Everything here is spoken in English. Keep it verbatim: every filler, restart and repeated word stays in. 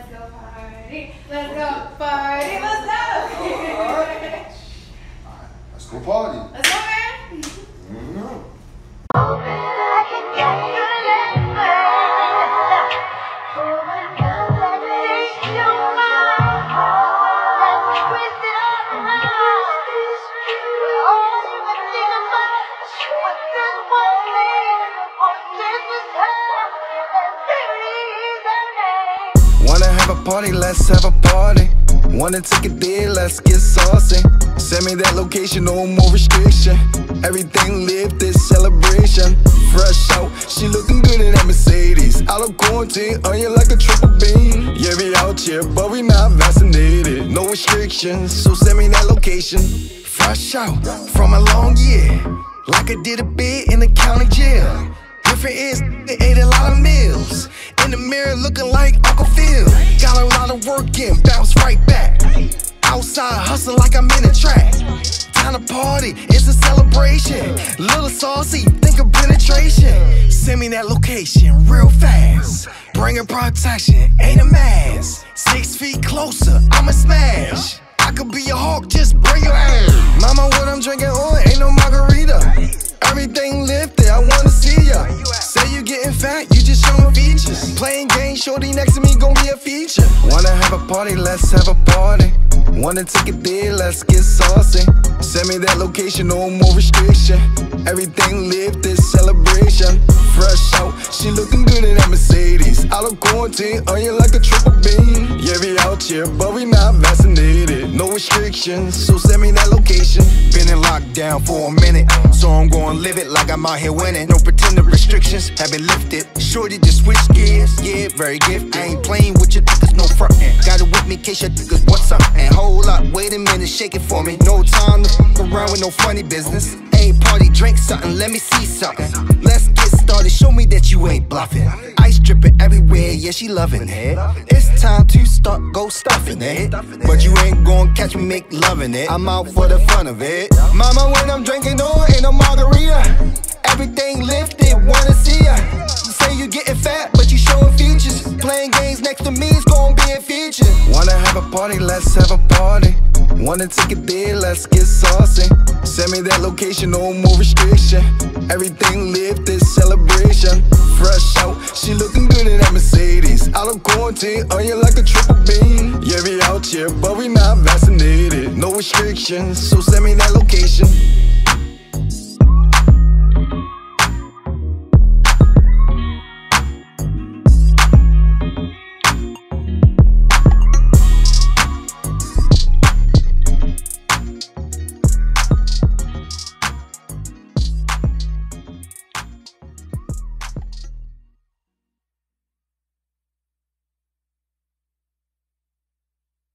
Let's go party. Let's go party. Let's go. Alright. Alright. Let's go party. Let's go, man. Mm-hmm. Wanna have a party, let's have a party. Wanna take it there, let's get saucy. Send me that location, no more restriction. Everything lit, this celebration. Fresh out, she looking good in that Mercedes. Out of quarantine, on you like a triple beam. Yeah, we out here, but we not vaccinated. No restrictions, so send me that location. Fresh out, from a long year. Like I did a bit in the county jail. Different is, they ate a lot of meals. In the mirror looking like Uncle Phil. Got a lot of work in, bounce right back. Outside hustling like I'm in a track. Time to party, it's a celebration. Little saucy, think of penetration. Send me that location real fast. Bringing protection, ain't a mask. Six feet closer, I'ma smash. I could be a hawk, just bring your ass. Mama, what I'm drinking on ain't no margarita. Everything lifted, I wanna see ya. Say you getting fat, you just showing features. Playing games, shorty next to me gon' be a feature. Wanna have a party, let's have a party. Wanna take it there, let's get saucy. Send me that location, no more restriction. Everything lit, this celebration. Fresh out, she looking good in that Mercedes. Out of quarantine, on you like a triple beam. Yeah, we out here, but we not vaccinated. No restrictions, so send me that location. Been in lockdown for a minute, so I'm gonna live it like I'm out here winning. No pretending restrictions have been lifted. Shorty just switch gears, yeah, very gifted. I ain't playing with your niggas, no frontin'. Got it with me in case your niggas want something. Hold up, wait a minute, shake it for me. No time to f around with no funny business. Ain't party, drink something, let me see something. Let's get started, show me that you ain't bluffing. Ice dripping everywhere, yeah, she loving it. It's time to start, go stuffing it. But you ain't gon' catch me make loving it. I'm out for the fun of it. Mama, when I'm drinking, no, ain't no margarita. Everything lifted, wanna see ya. You say you getting fat, but you showing features. Playing games next to me is gon' be a feature. Wanna have a party, let's have a party. Wanna take it there, let's get saucy. Send me that location, no more restriction. Everything lit, this celebration. Fresh out, she looking good in that Mercedes. Out of quarantine, on you like a triple beam. Yeah, we out here, but we not vaccinated. No restrictions, so send me that location.